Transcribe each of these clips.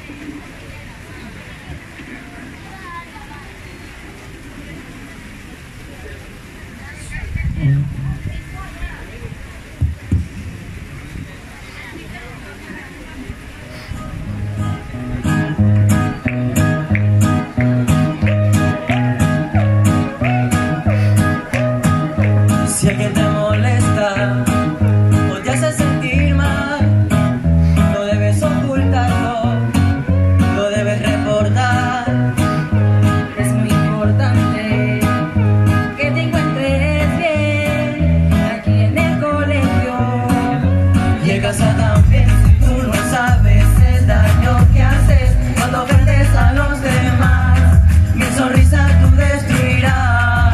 Si alguien te molesta o te hace sentir mal, no debes ocultarlo, lo debes reportar. Es muy importante que te encuentres bien aquí en el colegio Y en casa también, si tú no sabes el daño que haces cuando ofendes a los demás, mi sonrisa tú destruirás.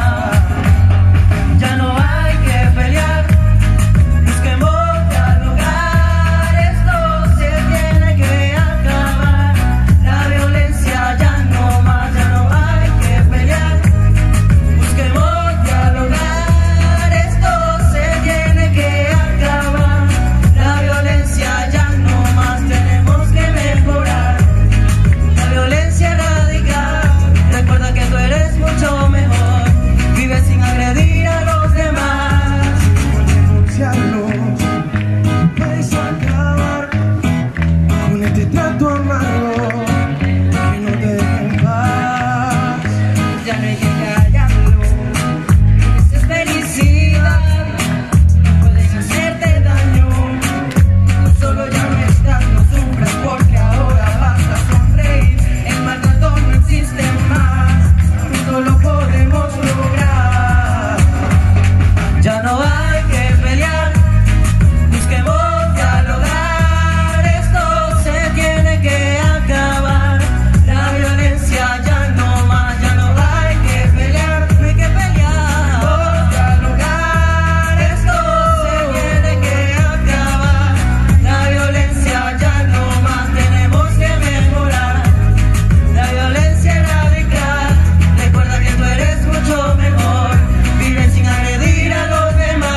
Ya no hay que pelear, busquemos dialogar, esto se tiene que acabar. La violencia ya no más, ya no hay que pelear, busquemos dialogar, esto se tiene que acabar. La violencia ya no más, tenemos que mejorar. La violencia radical, recuerda que tú eres mucho mejor, vive sin agredir a los demás. Denunciarlos, puedes acabar con este trato amargo que no te deja en paz. ya no hay que callarlo. Esa es felicidad, no puedes hacerte daño. Tú solo ya no estás, no sufras porque ahora vas a sonreír. El maltrato no existe más, juntos lo podemos lograr. Ya no hay que pelear, busquemos dialogar, esto se tiene que acabar. La violencia ya no más, ya no hay que pelear, no hay que pelear. Por dialogar, esto se tiene que acabar. La violencia ya no más, tenemos que mejorar. La violencia radical, recuerda que tú eres mucho mejor, vive sin agredir a los demás.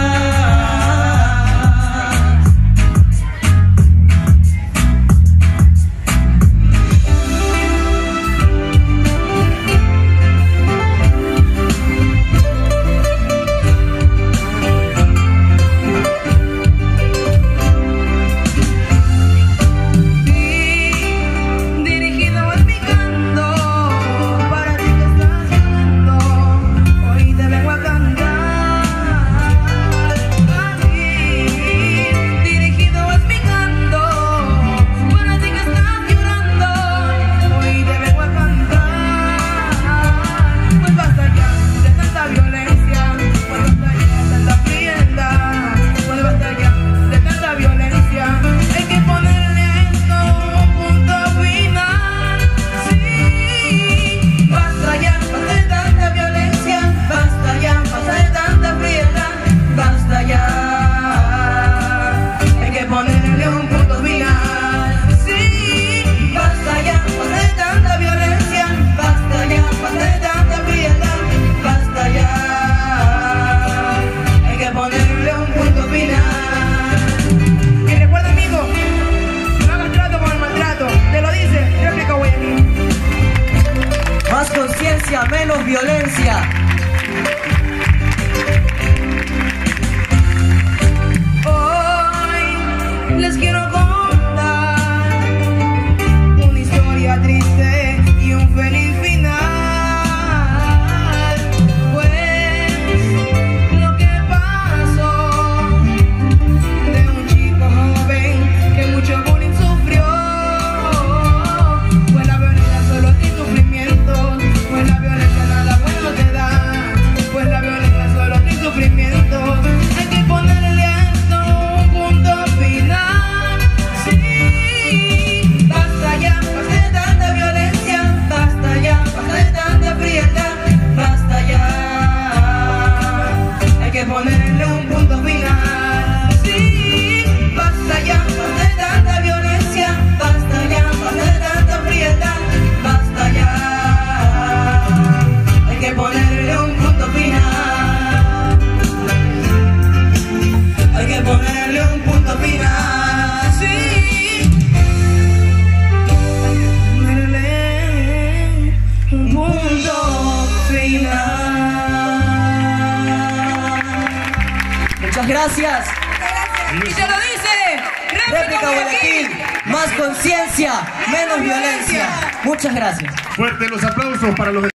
Dirigido es mi canto para ti que estás llorando, hoy te vengo a cantar. A ti, dirigido es mi canto para ti que estás llorando, hoy te vengo a cantar. Pues basta ya de tanta violencia, pues basta ya de tanta frialdad, pues basta ya de tanta violencia, hay que ponerle a esto un punto final. Sí, Basta ya, basta de tanta violencia, basta ya, basta de tanta frialdad, basta ya. Hay que ponerle un punto final. sí, Basta ya, basta de tanta violencia, basta ya, basta de tanta frialdad, basta ya. Hay que ponerle un punto final. y recuerda, amigo, no hagas trato con el maltrato, te lo dice réplica Guayaquil. Más conciencia, menos violencia. Hoy les quiero contar una historia triste y un feliz final. Pues lo que pasó de un chico joven que mucho bullying sufrió, fue la violencia solo y sufrimiento, fue la violencia nada bueno te da. Muchas gracias. Y te lo dice Réplica Guayaquil, más conciencia, menos violencia. Muchas gracias. Fuertes los aplausos para los